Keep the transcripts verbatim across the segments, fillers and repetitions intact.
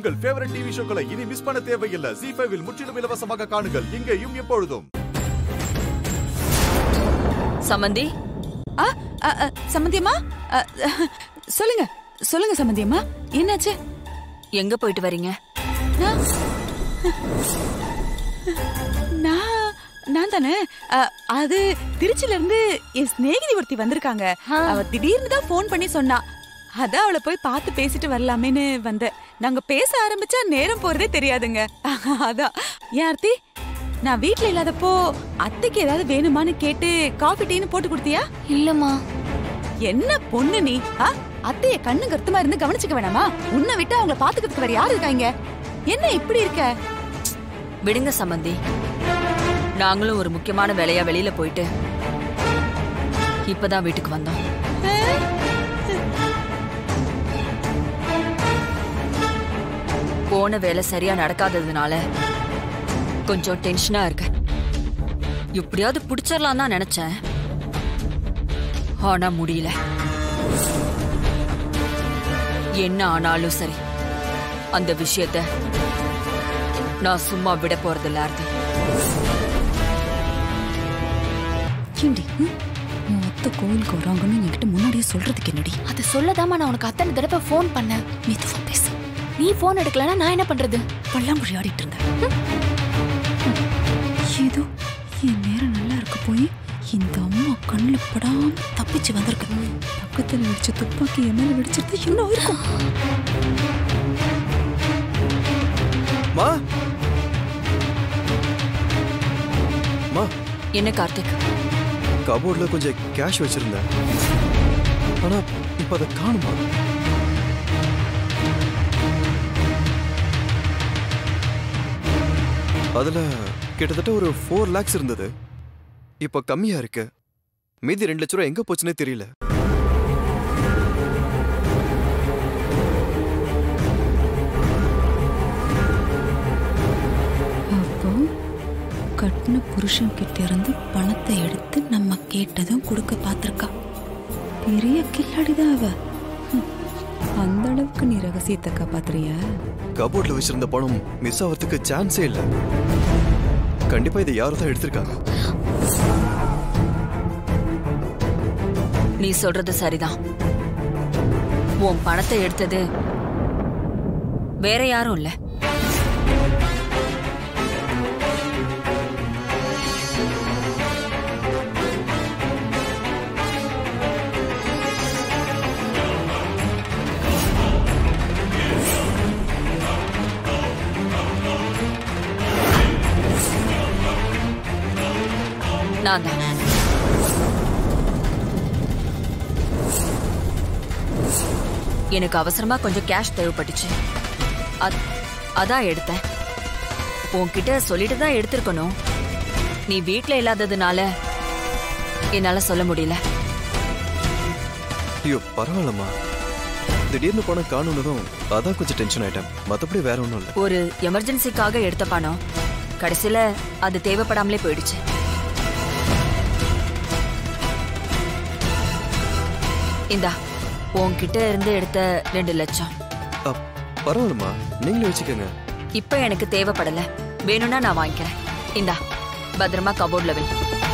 உங்கள் favourite TV ஷோக்களை இனி miss பண்ண தேவையில்லை. ஜீ ஃபைவ் இல் முற்றிலும் இலவசமாக காணுங்கள். இங்கேயும் எப்பொழுதும். சமந்தி, சமந்தியம்மா சொல்லுங்க சொல்லுங்க சமந்தியம்மா, என்னாச்சு? எங்க போயிட்டு வரீங்க? நான் நான் தானே. அது திருச்சில இருந்து என் சிநேகிதி ஒருத்தி வந்திருக்காங்க. அவ திடீர்னு தான் போன் பண்ணி சொன்னா. அதான் அவளை போய் பார்த்து பேசிட்டு வரலாமேன்னு வந்தேன். நாங்க பேச ஆரம்பிச்சா நேரம் போறதே தெரியாதுங்க. அதான். ஏன் ஆர்த்தி, நான் வீட்டுல இல்லாதப்போ அத்தைக்கு ஏதாவது வேணுமான்னு கேட்டு காஃபி டீன்னு போட்டு கொடுத்தியா? இல்லம்மா. என்ன பொண்ணு நீ? அத்தைய கண்ணு கருத்துமா இருந்து கவனிச்சுக்க வேணாமா? உன்னை விட்டு அவங்கள பாத்துக்கிறதுக்கு வேற யாரு இருக்காங்க? என்ன இப்படி இருக்க? விடுங்க சம்பந்தி, நாங்களும் ஒரு முக்கியமான வேலையா வெளியில போயிட்டு இப்பதான் வீட்டுக்கு வந்தோம். போன வேலை சரியா நடக்காததுனால கொஞ்சம் டென்ஷனா இருக்கு. எப்படியாவது புடிச்சிடலாம் தான் நினைச்சேன், ஆனா முடியல. என்ன ஆனாலும் சரி, அந்த விஷயத்த நான் சும்மா விட போறதில்ல ஆர்த்தி. மொத்த கோவிலுக்கு வராங்கன்னு என்கிட்ட முன்னாடியே சொல்றதுக்கு என்னடி? அதை சொல்லதாமா நான் உனக்கு அத்தனை தடவை போன் பண்ணேன். மெதுவா பேசு. நீ போன் எடுக்கலன்னா நான் என்ன பண்றது? பல்லாங்குழி ஆடிட்டு இருந்தேன். ஏதோ என் நேரம் நல்லா இருக்க போய் இந்த அம்மா கண்ணுல படாம தப்பிச்சு வந்திருக்கு. பக்கத்துல வச்ச துப்பாக்கி என் மேல வெடிச்சிருந்தா என்ன இருக்கும்? மா மா என்ன கார்த்திக்? கபோர்ட்ல கொஞ்சம் கேஷ் வச்சிருந்தேன், ஆனா இப்ப அதை காணுமா? அதுல கிட்டத்தட்ட ஒரு ஃபோர் லேக்ஸ் இருந்தது. இப்ப கம்மியா இருக்கு. மீதி ரெண்டு லட்சம் ரூபாய் எங்க போச்சுன்னே தெரியல. அப்போ கட்டின புருஷன் கிட்ட இருந்து பணத்தை எடுத்து நம்ம கேட்டதும் கொடுக்க பார்த்திருக்கா. பெரிய கில்லாடிதான் அவ. அந்த அளவுக்கு நீ ரகசியத்தை காப்பாத்துறியா? கபோர்ட்ல வச்சிருந்த பணம் மிஸ் ஆகிறதுக்கு சான்ஸே இல்ல. கண்டிப்பா இதை யாரும் தான் எடுத்திருக்காங்க. நீ சொல்றது சரிதான். உன் பணத்தை எடுத்தது வேற யாரும் இல்ல. நான் தான். எனக்கு அவசரமா கொஞ்சம் கேஷ் தேவைப்பட்டுச்சு, அதான் எடுத்தேன். உன்கிட்ட சொல்லிட்டு தான் எடுத்திருக்கணும். நீ வீட்டுல இல்லாததுனால என்னால சொல்ல முடியல. ஐயோ பரவாயில்லம்மா, திடீர்னு பணம் காணுனதும் அதான் கொஞ்சம் டென்ஷன் ஆயிட்டேன். மத்தபடி வேற ஒன்றும் இல்லை. ஒரு எமர்ஜென்சிக்காக எடுத்த பணம் கடைசியில அது தேவைப்படாமலே போயிடுச்சு. இந்தா உன்கிட்ட இருந்து எடுத்த ரெண்டு லட்சம். பரவாயில்லம்மா, நீங்களே வச்சுக்கோங்க. இப்ப எனக்கு தேவைப்படல, வேணும்னா நான் வாங்கிக்கிறேன். இந்தா பத்திரமா கபோர்ட்ல வை.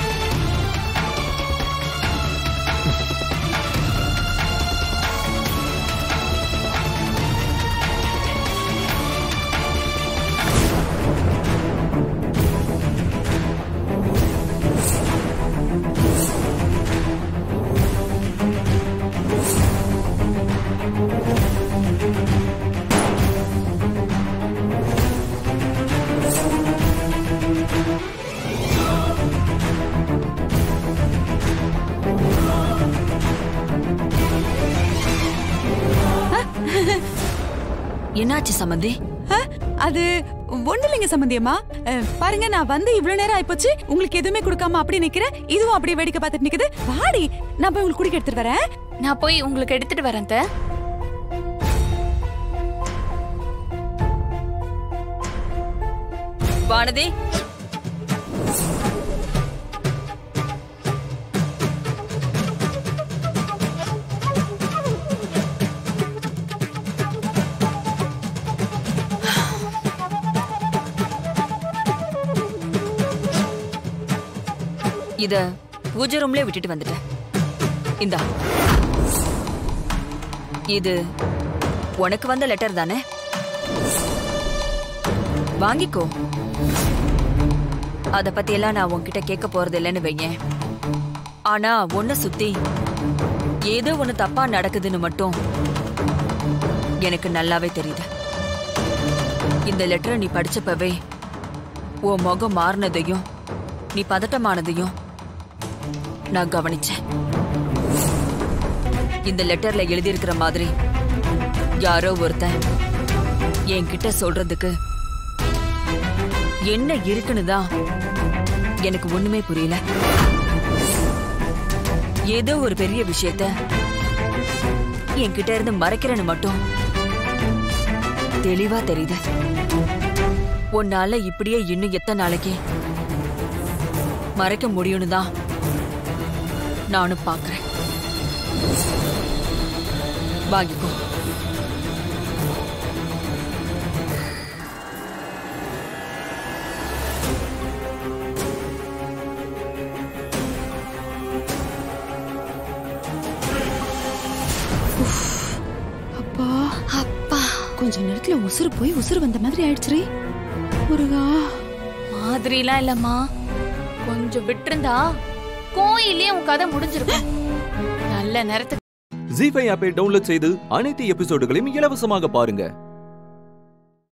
என்னாச்சு சம்பந்தி? அது ஒண்ணு இல்லைங்க சம்பந்தியம்மா. பாருங்க, நான் வந்து இவ்வளவு நேரம் ஆயிப்போச்சு, உங்களுக்கு எதுவுமே கொடுக்காம அப்படி நிக்கிறேன். இதுவும் அப்படியே வேடிக்கை பார்த்துட்டு நிக்குது. வாடி, நான் போய் உங்களுக்கு குடிக்க எடுத்துட்டு வரேன். நான் போய் உங்களுக்கு எடுத்துட்டு வரேன். வானதி, இத பூஜை ரூம்லயே விட்டுட்டு வந்துட்டேன். இந்தா, இது உனக்கு வந்த லெட்டர் தானே? வாங்கிக்கோ. அத பத்தி எல்லாம் நான் உன்கிட்ட கேட்க போறது இல்லைன்னு வையேன். ஆனா உன்னை சுத்தி ஏதோ ஒண்ணு தப்பா நடக்குதுன்னு மட்டும் எனக்கு நல்லாவே தெரியுது. இந்த லெட்டரை நீ படிச்சப்பவே உன் முகம் மாறினதையும் நீ பதட்டமானதையும் நான் கவனிச்சேன். இந்த லெட்டர்ல எழுதியிருக்கிற மாதிரி யாரோ ஒருத்தன் என்கிட்ட சொல்றதுக்கு என்ன இருக்குன்னு தான் எனக்கு ஒண்ணுமே புரியல. ஏதோ ஒரு பெரிய விஷயத்த என்கிட்ட இருந்து மறைக்கிறேன்னு மட்டும் தெளிவா தெரியுது. உன்னால இப்படியே இன்னும் எத்தனை நாளைக்கு மறைக்க முடியும்னு தான் நானும் பாக்குறேன். வாங்கிக்கோ. அப்பா அப்பா கொஞ்ச நேரத்துல உசுறு போய் உசுறு வந்த மாதிரி ஆயிடுச்சு. முருகா, மாதிரிலாம் இல்லம்மா. கொஞ்சம் விட்டுருந்தா கோயிலே உன் கதை முடிஞ்சிருக்கும். நல்ல நேரத்துக்கு ஜீ ஃபைவ் ஆப்பை டவுன்லோட் செய்து அனைத்து எபிசோடுகளையும் இலவசமாக பாருங்க.